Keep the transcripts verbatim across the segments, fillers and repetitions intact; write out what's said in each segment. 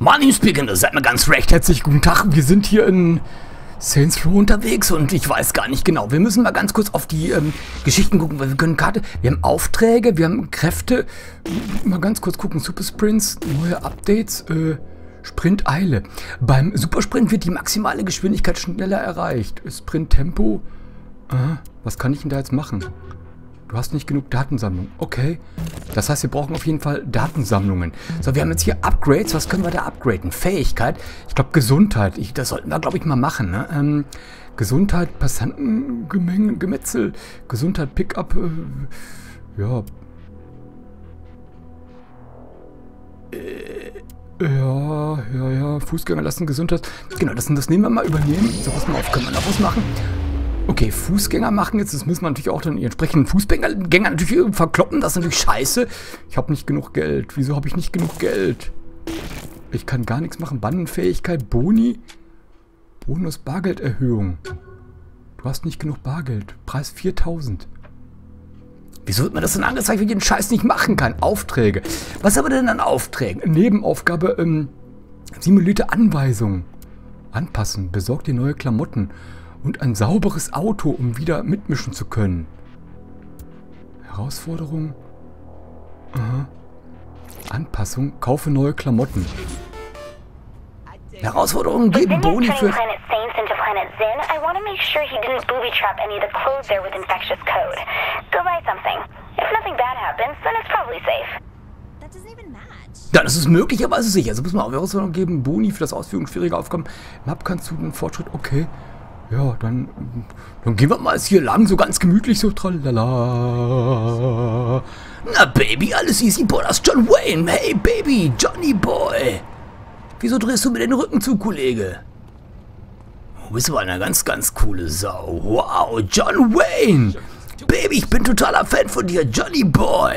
Money Speaking, das seid mir ganz recht. Herzlich guten Tag. Wir sind hier in Saints Row unterwegs und ich weiß gar nicht genau. Wir müssen mal ganz kurz auf die ähm, Geschichten gucken, weil wir können Karte. Wir haben Aufträge, wir haben Kräfte. Mal ganz kurz gucken. Super Sprints, neue Updates, äh, Sprinteile. Beim Supersprint wird die maximale Geschwindigkeit schneller erreicht. Sprint-Tempo. Äh, was kann ich denn da jetzt machen? Du hast nicht genug Datensammlung. Okay. Das heißt, wir brauchen auf jeden Fall Datensammlungen. So, wir haben jetzt hier Upgrades. Was können wir da upgraden? Fähigkeit. Ich glaube, Gesundheit. Ich, das sollten wir, glaube ich, mal machen. Ne? Ähm, Gesundheit, Passantengemenge, Gemetzel. Gesundheit, Pickup. Äh, ja. Äh, ja, ja, ja. Fußgänger lassen Gesundheit. Genau, das, das nehmen wir mal übernehmen. So, pass mal auf. Können wir noch was machen? Okay, Fußgänger machen jetzt, das müssen wir natürlich auch dann die entsprechenden Fußgänger natürlich verkloppen, das ist natürlich scheiße. Ich habe nicht genug Geld. Wieso habe ich nicht genug Geld? Ich kann gar nichts machen. Bandenfähigkeit, Boni, Bonus, Bargelderhöhung. Du hast nicht genug Bargeld. Preis viertausend. Wieso wird mir das denn angezeigt, wenn ich den Scheiß nicht machen kann? Aufträge. Was haben wir denn an Aufträgen? Nebenaufgabe, ähm, simulierte Anweisungen. Anpassen, besorgt dir neue Klamotten. Und ein sauberes Auto, um wieder mitmischen zu können. Herausforderung. Aha. Anpassung. Kaufe neue Klamotten. Herausforderungen geben Boni für... Ja, das ist möglicherweise sicher. Also muss man auch Herausforderungen geben. Boni für das Ausführen schwieriger Aufgaben. Map kannst du den Fortschritt... Okay. Ja, dann, dann gehen wir mal hier lang, so ganz gemütlich, so tralala. Na, Baby, alles easy, boy, das ist John Wayne. Hey, Baby, Johnny Boy. Wieso drehst du mir den Rücken zu, Kollege? Du bist aber eine ganz, ganz coole Sau. Wow, John Wayne. Baby, ich bin totaler Fan von dir, Johnny Boy.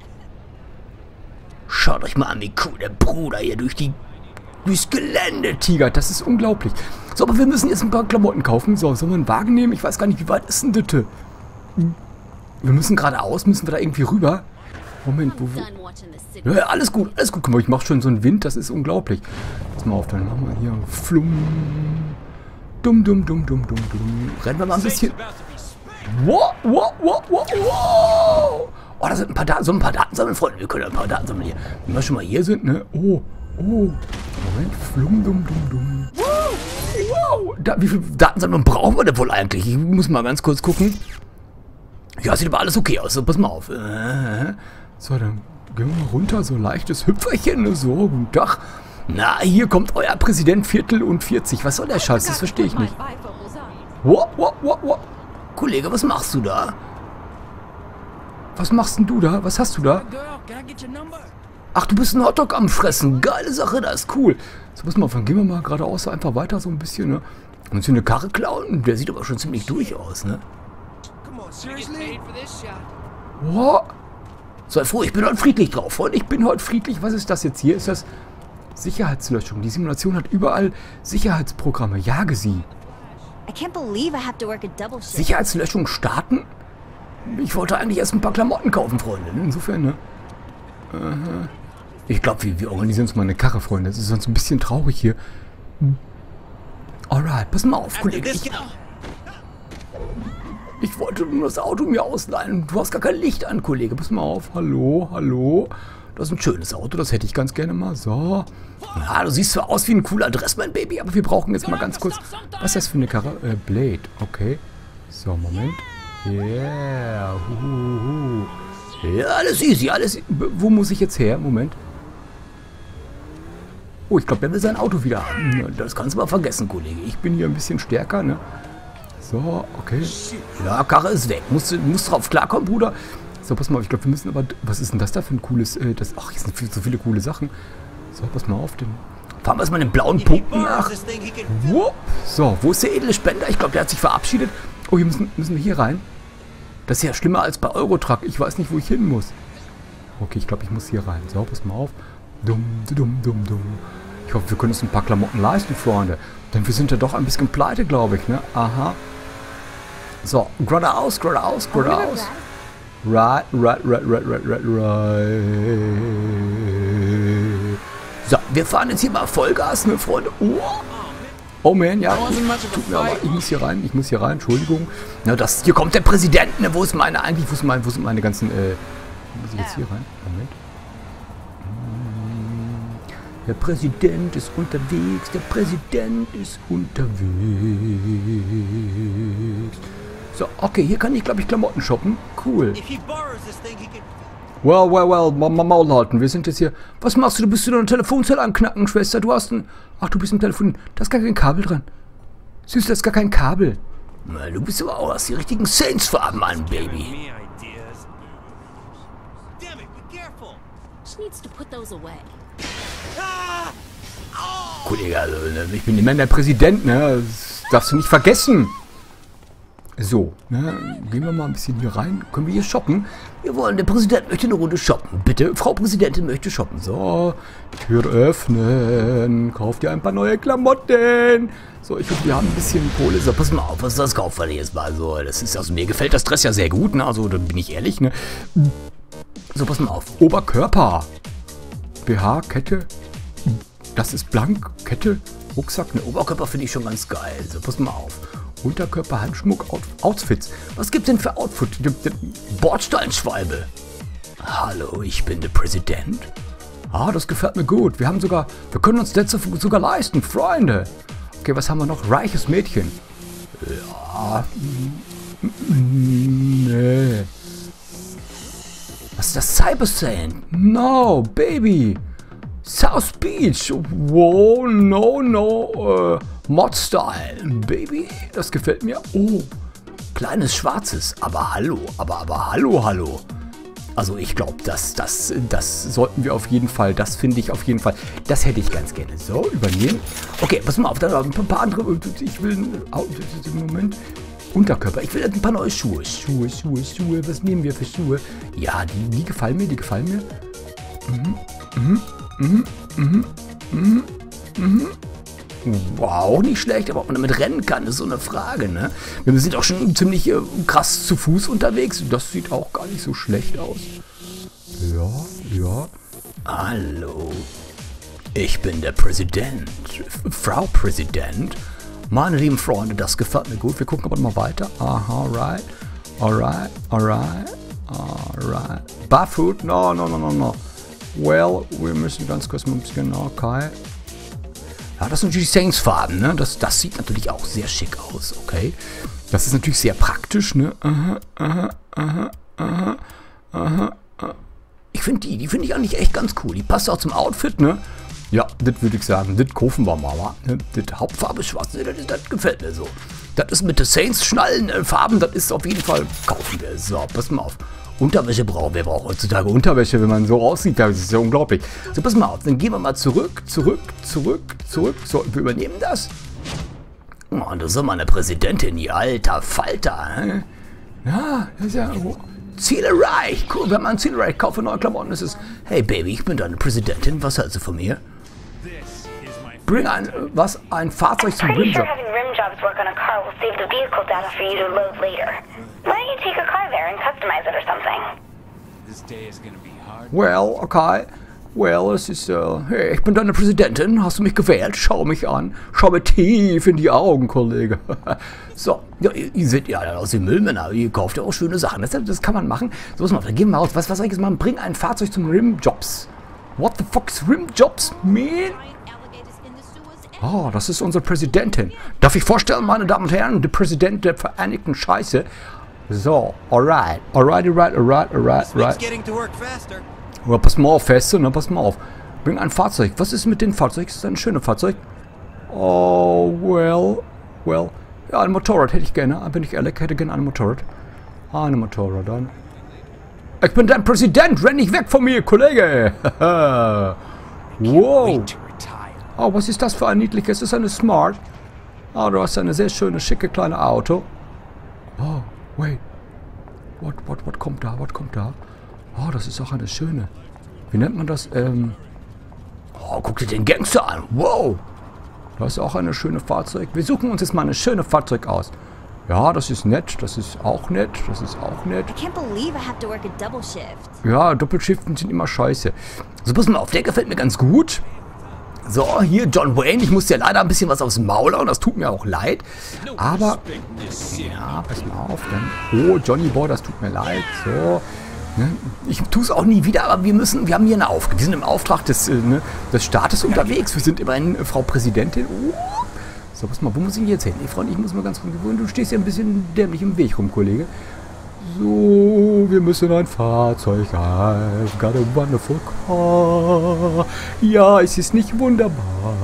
Schaut euch mal an, wie cool der Bruder hier durch die... durchs Gelände tigert. Das ist unglaublich. So, aber wir müssen jetzt ein paar Klamotten kaufen. So, sollen wir einen Wagen nehmen? Ich weiß gar nicht, wie weit ist denn das? Wir müssen geradeaus. Müssen wir da irgendwie rüber? Moment, wo... wo? Ja, ja, alles gut, alles gut. Guck mal, ich mache schon so einen Wind. Das ist unglaublich. Pass mal auf, dann machen wir hier Flum. Dumm, dumm, dumm, dumm, dumm, dumm. Rennen wir mal ein bisschen. Wow, wow, wow, wow, wow. Oh, da sind ein paar Daten. So ein paar Daten sammeln, Freunde. Wir können ein paar Daten sammeln hier. Wenn wir schon mal hier sind, ne? Oh. Oh, Moment, flum, dum, dum, dum. Wow, wow. Da, wie viel Datensammlung brauchen wir denn wohl eigentlich? Ich muss mal ganz kurz gucken. Ja, sieht aber alles okay aus. So, pass mal auf. Äh, so, dann gehen wir mal runter. So ein leichtes Hüpferchen. So, guten Tag. Na, hier kommt euer Präsident Viertel und vierzig. Was soll der Scheiß? Das verstehe ich nicht. Wow, wow, wow, wow. Kollege, was machst du da? Was machst denn du da? Was hast du da? Ach, du bist ein Hotdog am Fressen. Geile Sache, das ist cool. So, pass mal, dann gehen wir mal geradeaus einfach weiter so ein bisschen, ne? Und uns hier eine Karre klauen. Der sieht aber schon ziemlich durch aus, ne? Wow. Sei froh, ich bin heute friedlich drauf, Freunde. Ich bin heute friedlich. Was ist das jetzt hier? Ist das Sicherheitslöschung? Die Simulation hat überall Sicherheitsprogramme. Jage sie. Sicherheitslöschung starten? Ich wollte eigentlich erst ein paar Klamotten kaufen, Freunde. Insofern, ne? Aha. Ich glaube, wir, wir organisieren uns mal eine Karre, Freunde. Das ist sonst ein bisschen traurig hier. Alright, pass mal auf, Kollege. Ich, ich wollte nur das Auto mir ausleihen. Du hast gar kein Licht an, Kollege. Pass mal auf. Hallo, hallo. Das ist ein schönes Auto. Das hätte ich ganz gerne mal. So. Ja, du siehst zwar aus wie ein cooler Dress, mein Baby, aber wir brauchen jetzt mal ganz kurz... Was ist das für eine Karre? Äh, Blade. Okay. So, Moment. Yeah. Huhuhu. Ja, alles easy, alles... Wo muss ich jetzt her? Moment. Oh, ich glaube, der will sein Auto wieder haben. Das kannst du mal vergessen, Kollege. Ich bin hier ein bisschen stärker, ne? So, okay. Ja, Karre ist weg. Musst, musst drauf klarkommen, Bruder. So, pass mal auf. Ich glaube, wir müssen aber... Was ist denn das da für ein cooles... Äh, das, ach, hier sind viel, so viele coole Sachen. So, pass mal auf. Den, fahren wir erstmal den blauen Punkten nach. Wow. So, wo ist der edle Spender? Ich glaube, der hat sich verabschiedet. Oh, hier müssen, müssen wir hier rein. Das ist ja schlimmer als bei Eurotruck. Ich weiß nicht, wo ich hin muss. Okay, ich glaube, ich muss hier rein. So, pass mal auf. Dumm, dumm, dumm, dumm. Ich hoffe, wir können uns ein paar Klamotten leisten, Freunde. Denn wir sind ja doch ein bisschen pleite, glaube ich, ne? Aha. So, geradeaus, geradeaus, geradeaus. Right, right, right, right, right, right, right. So, wir fahren jetzt hier mal Vollgas, ne, Freunde? Oh, oh man, ja, tut mir aber, ich muss hier rein, ich muss hier rein, Entschuldigung. Na, das, hier kommt der Präsident, ne, wo ist meine, eigentlich, wo ist mein, wo sind meine ganzen, äh, muss ich jetzt hier rein? Moment. Der Präsident ist unterwegs, der Präsident ist unterwegs. So, okay, hier kann ich, glaube ich, Klamotten shoppen. Cool. Well, well, well, mal ma Maul halten. Wir sind jetzt hier. Was machst du? Du bist in einer Telefonzelle anknacken, Schwester. Du hast ein... Ach, du bist im Telefon. Da ist gar kein Kabel dran. Süß, da ist gar kein Kabel. Na, du bist aber auch aus die richtigen Saints-Farben an, Baby. Kollege, also, ich bin immer der Präsident, ne? Das darfst du nicht vergessen. So, ne? Gehen wir mal ein bisschen hier rein. Können wir hier shoppen? Wir wollen, der Präsident möchte eine Runde shoppen. Bitte, Frau Präsidentin möchte shoppen. So, Tür öffnen. Kauft ihr ein paar neue Klamotten. So, ich hoffe, wir haben ein bisschen Kohle. So, pass mal auf, was ist das? Kaufen wir jetzt mal so. Das ist, also mir gefällt das Dress ja sehr gut, ne? Also, da bin ich ehrlich, ne? So, pass mal auf. Oberkörper. B H, Kette. Das ist blank. Kette. Rucksack. Ne, Oberkörper finde ich schon ganz geil. So, pass mal auf. Unterkörper, Handschmuck, Out Outfits. Was gibt's denn für Outfits? Bordsteinschwalbe. Hallo, ich bin der Präsident. Ah, das gefällt mir gut. Wir haben sogar, wir können uns das sogar leisten, Freunde. Okay, was haben wir noch? Reiches Mädchen. Ja. Nee. Was ist das? Cyber Saint? No, Baby. South Beach. Wow, no, no. Uh, Mod Style. Baby, das gefällt mir. Oh, kleines Schwarzes. Aber hallo, aber, aber hallo, hallo. Also ich glaube, das, das, das sollten wir auf jeden Fall, das finde ich auf jeden Fall, das hätte ich ganz gerne. So, übernehmen. Okay, pass mal auf, da haben ein paar andere, ich will, Moment, Unterkörper, ich will ein paar neue Schuhe. Schuhe, Schuhe, Schuhe, was nehmen wir für Schuhe? Ja, die, die gefallen mir, die gefallen mir. Mhm, mhm, mhm, mhm, mhm, mhm. Wow, nicht schlecht, aber ob man damit rennen kann, ist so eine Frage, ne? Wir sind auch schon ziemlich äh, krass zu Fuß unterwegs. Das sieht auch gar nicht so schlecht aus. Ja, ja. Hallo. Ich bin der Präsident. Frau Präsident. Meine lieben Freunde, das gefällt mir gut. Wir gucken aber mal weiter. Aha, alright. Alright, alright. Alright. Barfoot? No, no, no, no, no. Well, wir müssen ganz kurz mal ein bisschen, okay. Ja, das sind natürlich Saints-Farben, ne? Das, das sieht natürlich auch sehr schick aus, okay? Das ist natürlich sehr praktisch, ne? Aha, aha, aha, aha, aha, aha. Ich finde die, die finde ich eigentlich echt ganz cool. Die passt auch zum Outfit, ne? Ja, das würde ich sagen, das kaufen wir mal, ne? Das Hauptfarbe ist schwarz, ne? das, das gefällt mir so. Das ist mit den Saints-Schnallen-Farben, das ist auf jeden Fall, kaufen wir. So, pass mal auf. Unterwäsche brauchen wir, brauchen heutzutage Unterwäsche, wenn man so aussieht, das ist ja unglaublich. So, pass mal auf, dann gehen wir mal zurück, zurück, zurück, zurück. So, wir übernehmen das. Oh, und das ist mal eine Präsidentin, die alter Falter. Hä? Ja, das ist ja oh, Ziele erreicht. Cool, wenn man Ziele erreicht, kaufe neue Klamotten. Das ist, hey Baby, ich bin deine Präsidentin, was hältst du von mir? Bring ein, was, ein Fahrzeug zum Rimjob. Jobs work on a car will save the vehicle data for you to load later. Why don't you take a car there and customize it or something? This day is gonna be hard. Well, okay. Well, es ist, äh, hey, ich bin deine Präsidentin. Hast du mich gewählt? Schau mich an. Schau mir tief in die Augen, Kollege. So, ja, ihr, ihr seht ja aus den Müllmänner. Ihr kauft ja auch schöne Sachen. Das, das kann man machen. So, was mal, dann gehen wir mal raus. Was, was soll ich jetzt machen? Bring ein Fahrzeug zum Rimjobs. What the fuck is Rimjobs, man? Oh, das ist unsere Präsidentin. Darf ich vorstellen, meine Damen und Herren, der Präsident der Vereinigten Scheiße. So, alright, alright, alright, alright, alright, alright. Oh, pass mal auf, Feste, ne, pass mal auf. Bring ein Fahrzeug. Was ist mit dem Fahrzeug? Ist das ein schönes Fahrzeug? Oh, well, well. Ja, ein Motorrad hätte ich gerne. Bin ich ehrlich, hätte gerne ein Motorrad. Ah, ein Motorrad, dann. Ich bin dein Präsident, renn nicht weg von mir, Kollege. Wow. Oh, was ist das für ein niedliches? Ist das eine Smart? Oh, du hast eine sehr schöne, schicke kleine Auto. Oh, wait. What, what, what kommt da? Was kommt da? Oh, das ist auch eine schöne. Wie nennt man das? Ähm. Oh, guck dir den Gangster an. Wow. Da ist auch eine schöne Fahrzeug. Wir suchen uns jetzt mal eine schöne Fahrzeug aus. Ja, das ist nett. Das ist auch nett. Das ist auch nett. I can't believe I have to work a double shift. Ja, Doppelschiften sind immer scheiße. So, pass mal auf. Der gefällt mir ganz gut. So, hier John Wayne. Ich muss dir leider ein bisschen was aufs Maul hauen. Das tut mir auch leid. Aber, ja, pass mal auf. Dann, oh, Johnny Boy, das tut mir leid. So, ne? Ich tue es auch nie wieder, aber wir müssen, wir haben hier eine Aufgabe. Wir sind im Auftrag des, äh, ne, des Staates unterwegs. Wir sind immerhin äh, Frau Präsidentin. Uh. So, pass mal, wo muss ich jetzt hin? Nee, Freund, ich muss mal ganz kurz gewöhnen. Du stehst ja ein bisschen dämlich im Weg rum, Kollege. So, wir müssen ein Fahrzeug rein. Got a wonderful car. Ja, es ist nicht wunderbar.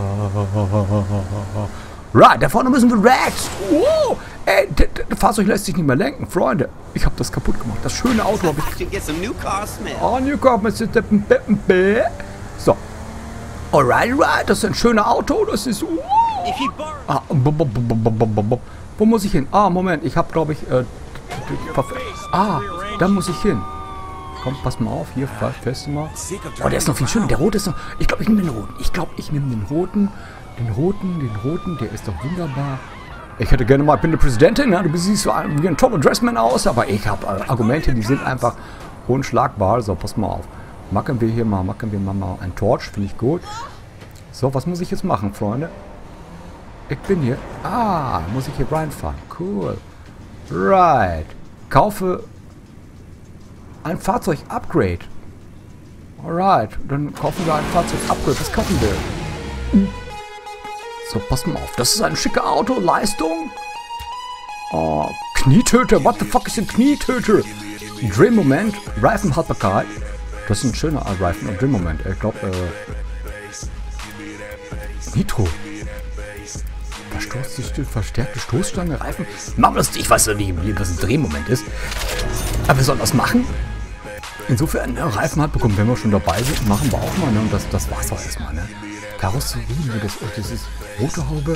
Right, da vorne müssen wir rechts. Oh, ey, das Fahrzeug lässt sich nicht mehr lenken. Freunde, ich habe das kaputt gemacht. Das schöne Auto habe ich... Oh, new car, Mister So. Alright, right, das ist ein schönes Auto. Das ist... Uh. Ah, wo muss ich hin? Ah, Moment, ich habe, glaube ich... Äh, Ah, da muss ich hin. Komm, pass mal auf, hier, fest mal. Oh, der ist noch viel schöner. Der rote ist noch... Ich glaube, ich nehme den roten. Ich glaube, ich nehme den roten. Den roten, den roten, der ist doch wunderbar. Ich hätte gerne mal... Ich bin eine Präsidentin, ne? Du siehst so wie ein toller Dressman aus, aber ich habe äh, Argumente, die sind einfach unschlagbar. So, pass mal auf. Machen wir hier mal, machen wir mal, mal ein Torch, finde ich gut. So, was muss ich jetzt machen, Freunde? Ich bin hier... Ah, muss ich hier reinfahren. Cool. Right. Kaufe ein Fahrzeug-Upgrade. Alright. Dann kaufen wir ein Fahrzeug-Upgrade. Was kaufen wir? So, pass mal auf. Das ist ein schicker Auto. Leistung. Oh, Knietöter. What the fuck ist ein Knietöter? Drehmoment. Reifenhaltbarkeit. Das ist ein schöner Reifen- und Drehmoment. Ich glaube, äh... Nitro. Verstoß, verstärkte Stoßstange, Reifen. Machen wir das, ich weiß ja nicht, was ein Drehmoment ist. Aber wir sollen das machen. Insofern, ne, Reifen hat bekommen, wenn wir schon dabei sind, machen wir auch mal. Ne, und das, das war's auch erstmal. Ne. Karosserie, das, das ist rote Haube.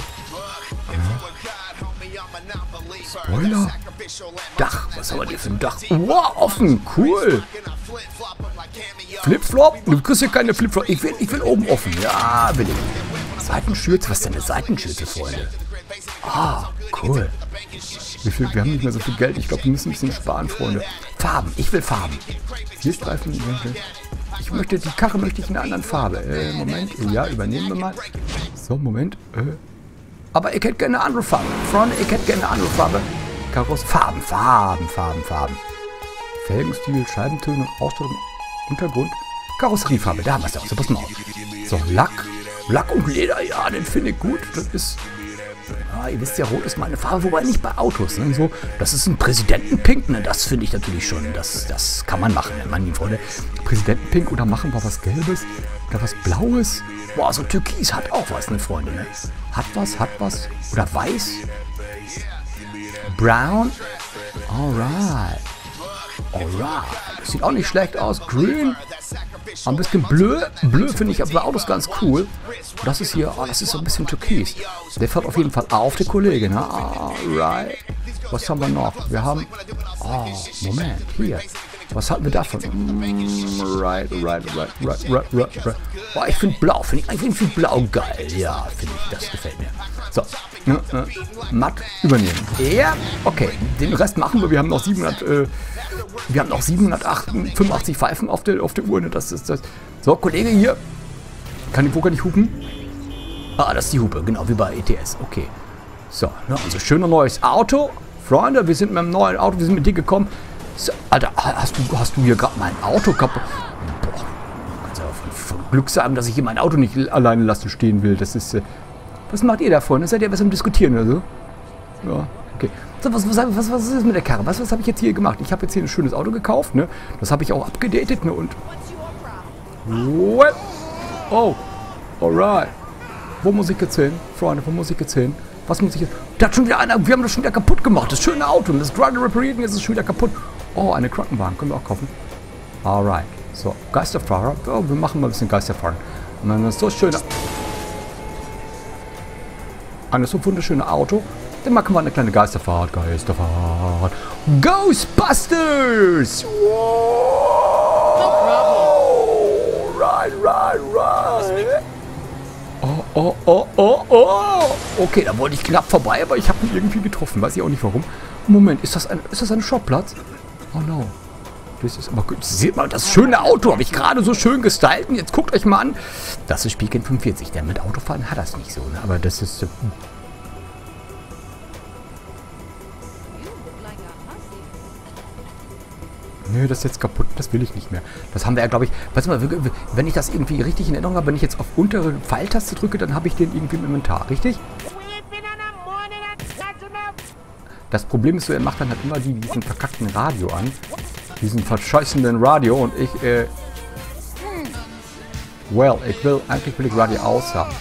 Ja. Spoiler. Dach, was haben wir hier für ein Dach? Wow, offen, cool. Flipflop? Du kriegst ja keine Flipflop. Ich will, ich will oben offen. Ja, will ich. Seitenschürze? Was ist denn eine Seitenschürze, Freunde? Ah, cool. Wie viel? Wir haben nicht mehr so viel Geld. Ich glaube, wir müssen ein bisschen sparen, Freunde. Farben. Ich will Farben. Vier Streifen. Ich möchte, die Karre möchte ich in einer anderen Farbe. Äh, Moment. Ja, übernehmen wir mal. So, Moment. Äh. Aber ich hätte gerne eine andere Farbe. Freunde, ich hätte gerne eine andere Farbe. Kaross. Farben, Farben, Farben, Farben. Felgenstil, Scheibentöne, Ausstattung, Untergrund. Karosseriefarbe. Da haben wir es auch. So, pass mal auf. So, Lack. Lack und Leder, ja, den finde ich gut. Das ist, ja, ihr wisst ja, rot ist meine Farbe, wobei nicht bei Autos. Ne? So, das ist ein Präsidentenpink, ne? Das finde ich natürlich schon, das, das kann man machen, ne? Meine Freunde. Präsidentenpink oder machen wir was Gelbes oder was Blaues. Boah, so Türkis hat auch was, ne, Freunde, ne? Hat was, hat was. Oder weiß. Brown. Alright. Alright. Das sieht auch nicht schlecht aus. Grün. Ein bisschen blö. Blö finde ich aber bei Autos ganz cool. Das ist hier, oh, das ist so ein bisschen türkis. Der fährt auf jeden Fall auf, der Kollege, ne? Alright. Was haben wir noch? Wir haben, oh, Moment, hier. Was hatten wir davon? Mm, right, right, right, right, right, right, right. Boah, ich finde blau, finde ich, ich finde blau geil. Ja, finde ich, das gefällt mir. So, ne, ne, matt übernehmen. Ja, okay, den Rest machen wir. Wir haben noch siebenhundert, äh, wir haben noch siebenhundertfünfundachtzig Pfeifen auf der, auf der Uhr. Ne? Das ist das. So, Kollege hier. Kann ich, wo kann ich hupen? Ah, das ist die Hupe, genau wie bei E T S. Okay. So, ne, also schöner neues Auto. Freunde, wir sind mit einem neuen Auto, wir sind mit dir gekommen. So, Alter, hast du, hast du hier gerade mein Auto kaputt? Boah, kannst ja von, von Glück sagen, dass ich hier mein Auto nicht alleine lassen stehen will. Das ist, äh, was macht ihr da vorne? Seid ihr was am Diskutieren oder so? Ja, okay. So, was, was, was, was ist mit der Karre? Was, was habe ich jetzt hier gemacht? Ich habe jetzt hier ein schönes Auto gekauft, ne? Das habe ich auch abgedatet, ne? Und... What? Oh, alright. Wo muss ich jetzt hin? Freunde, wo muss ich jetzt hin? Was muss ich jetzt... Da hat schon wieder einer... Wir haben das schon wieder kaputt gemacht. Das schöne Auto. Und das gerade repariert und jetzt ist es schon wieder kaputt. Oh, eine Krankenwagen. Können wir auch kaufen. Alright. So, Geisterfahrer. Oh, wir machen mal ein bisschen Geisterfahren. Und dann ist so schön... Ein so wunderschönes Auto. Dann machen wir eine kleine Geisterfahrt. Geisterfahrt. Ghostbusters! Wow! Right, right, right. Oh, oh, oh, oh, oh. Okay, da wollte ich knapp vorbei, aber ich habe ihn irgendwie getroffen. Weiß ich auch nicht warum. Moment, ist das ein, ist das ein Shoplatz? Oh no. Das ist aber gut. Seht mal, das schöne Auto habe ich gerade so schön gestylt. Und jetzt guckt euch mal an. Das ist Spielkind fünfundvierzig. Der mit Autofahren hat das nicht so. Ne? Aber das ist... Äh, Nö, das ist jetzt kaputt. Das will ich nicht mehr. Das haben wir ja, glaube ich... Weißt du mal, wenn ich das irgendwie richtig in Erinnerung habe, wenn ich jetzt auf untere Pfeiltaste drücke, dann habe ich den irgendwie im Inventar. Richtig? Das Problem ist so, er macht dann halt immer die, diesen verkackten Radio an. Diesen verscheißenden Radio. Und ich, äh... Well, ich will... Eigentlich will ich Radio aus haben.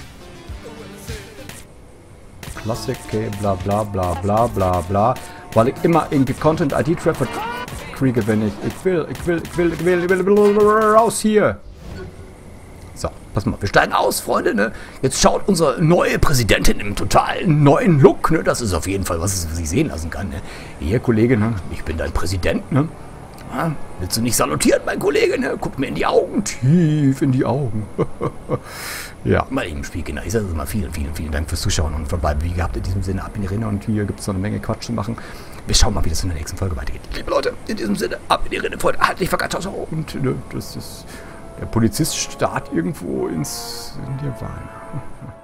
Klassik, okay, bla bla bla bla bla bla. Weil ich immer irgendwie Content-I D-Traffic kriege, wenn ich... Ich will, ich will, ich will, ich will, ich will, ich will raus hier. So, pass mal, wir steigen aus, Freunde, ne? Jetzt schaut unsere neue Präsidentin im totalen neuen Look, ne? Das ist auf jeden Fall was, es sich sehen lassen kann, ne? Hier, Kollege, ne? Ich bin dein Präsident, ne? Ja, willst du nicht salutieren, mein Kollege, ne? Guck mir in die Augen, tief in die Augen. Ja, mal eben Spielkinder. Ich sage mal vielen, vielen, vielen Dank fürs Zuschauen und verbleiben wie gehabt in diesem Sinne ab in die Rinne und hier gibt es noch eine Menge Quatsch zu machen. Wir schauen mal, wie das in der nächsten Folge weitergeht. Liebe Leute, in diesem Sinne ab in die Rinne, Freunde. Halt nicht verkackt, und ne, das ist der Polizist starrt irgendwo ins in Nirvana.